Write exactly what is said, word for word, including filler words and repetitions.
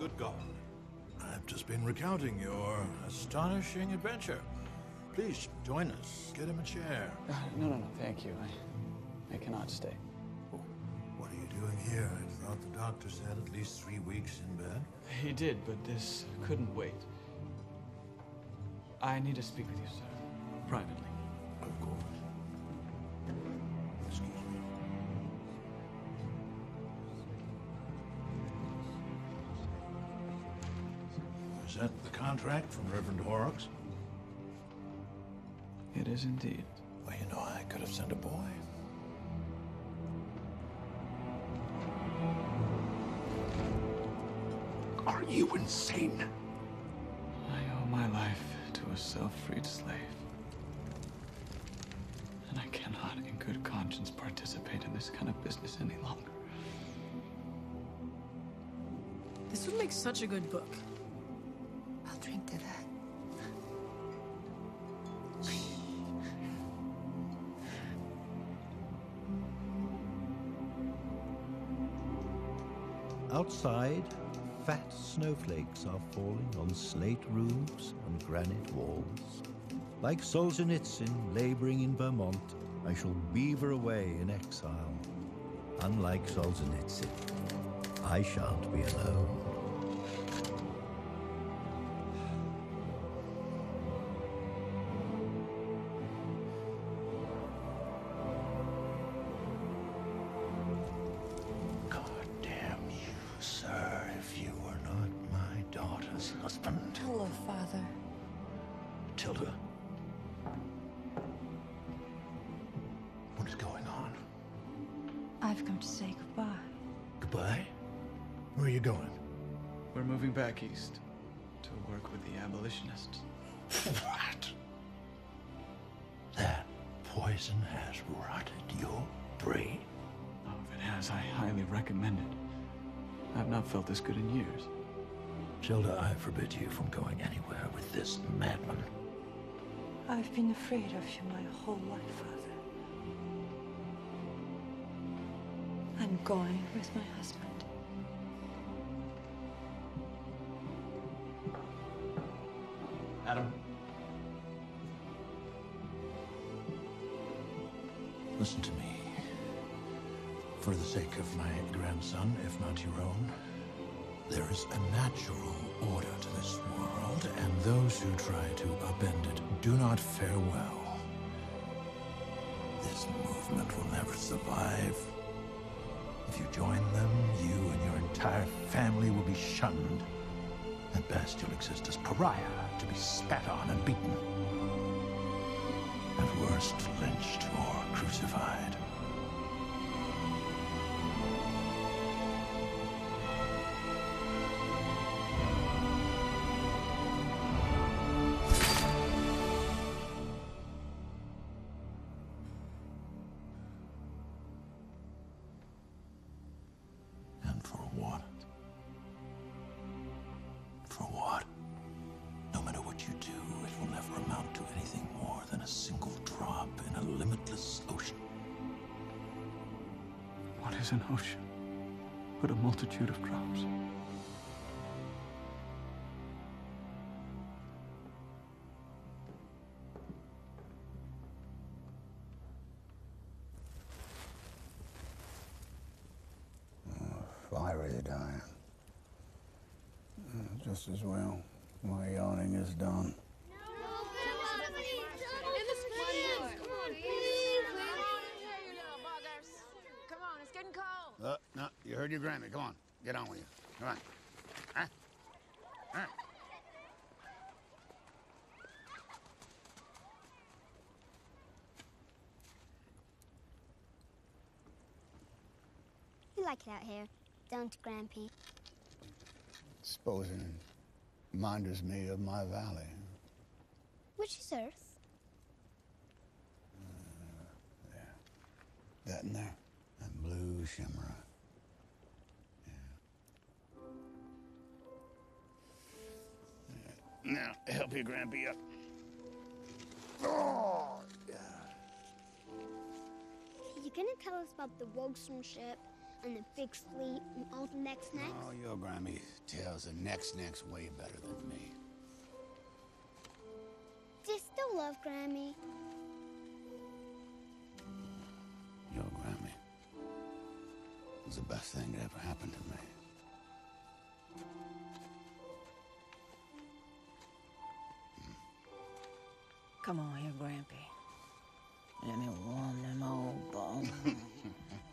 Good God. I've just been recounting your astonishing adventure. Please join us. Get him a chair. Uh, no, no, no, thank you. I, I cannot stay. Oh, what are you doing here? I thought the doctor said at least three weeks in bed. He did, but this couldn't wait. I need to speak with you, sir. Privately. Of course. Excuse me. Is that the contract from Reverend Horrocks? It is indeed. Well, you know, I could have sent a boy. Are you insane? I owe my life to a self-freed slave. And I cannot, in good conscience, participate in this kind of business any longer. This would make such a good book. I'll drink to that. Outside, fat snowflakes are falling on slate roofs and granite walls. Like Solzhenitsyn laboring in Vermont, I shall beaver away in exile. Unlike Solzhenitsyn, I shan't be alone. Husband. Hello, Father. Tilda. What is going on? I've come to say goodbye. Goodbye? Where are you going? We're moving back east to work with the abolitionists. What? That poison has rotted your brain? Oh, if it has, I highly recommend it. I've not felt this good in years. Tilda, I forbid you from going anywhere with this madman. I've been afraid of you my whole life, Father. I'm going with my husband. Adam. Listen to me. For the sake of my grandson, if not your own, there is a natural order to this world, and those who try to upend it do not fare well. This movement will never survive. If you join them, you and your entire family will be shunned. At best, you'll exist as pariah, to be spat on and beaten. At worst, lynched or crucified. Is an ocean, but a multitude of drops. Oh, if I really die, just as well. My yawning is done. Uh, no, you heard your Grammy. Come on, get on with you. Come on. Huh? Huh? You like it out here, don't you, Grampy? Supposing it reminds me of my valley. Which is Earth? Uh, there. That in there. That blue shimmer. Yeah. Now, help your Grampy up. Oh, yeah. You gonna tell us about the Wogstrom ship and the big fleet and all the next necks? Oh, your Grammy tells the next next way better than me. Do you still love Grammy? Your Grammy was the best thing that ever happened to me. Come on here, Grampy. Let me warm them old bones.